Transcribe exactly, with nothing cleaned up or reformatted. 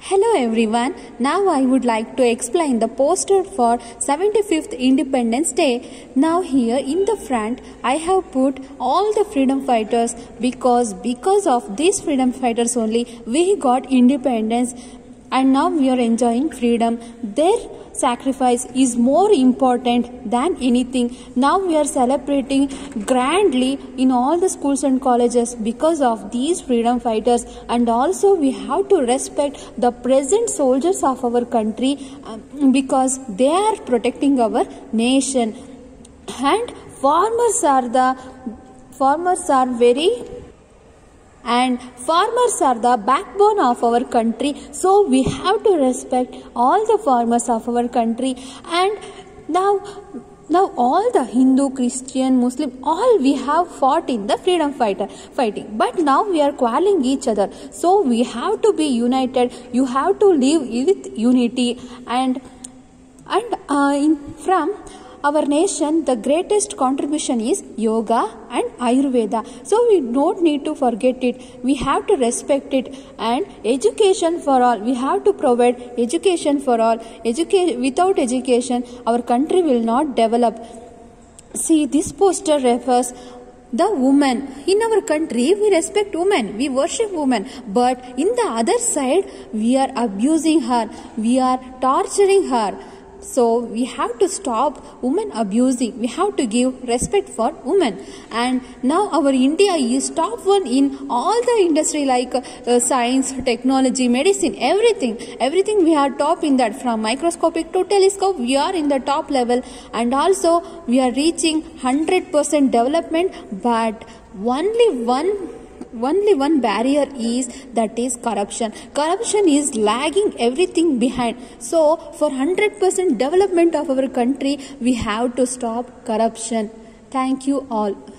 Hello everyone, now I would like to explain the poster for seventy-fifth Independence Day. Now here in the front I have put all the freedom fighters because because of these freedom fighters only we got independence and now we are enjoying freedom. Their sacrifice is more important than anything. Now we are celebrating grandly in all the schools and colleges because of these freedom fighters, and also we have to respect the present soldiers of our country um, because they are protecting our nation. And farmers are the farmers are very and farmers are the backbone of our country, so we have to respect all the farmers of our country. And now now all the Hindu, Christian, Muslim, all we have fought in the freedom fighter fighting, but now we are quarreling each other, so we have to be united. You have to live with unity. And and uh, in, from our nation, the greatest contribution is yoga and Ayurveda. So we don't need to forget it. We have to respect it. And education for all. We have to provide education for all. Educa- without education, our country will not develop. See, this poster refers the woman. In our country, we respect women, we worship women, but in the other side, we are abusing her, we are torturing her. So we have to stop women abusing. We have to give respect for women. And now our India is top one in all the industry like uh, science, technology, medicine, everything. Everything we are top in that. From microscopic to telescope, we are in the top level. And also we are reaching one hundred percent development, but only one Only one barrier is that is corruption. Corruption is lagging everything behind. So for one hundred percent development of our country, we have to stop corruption. Thank you all.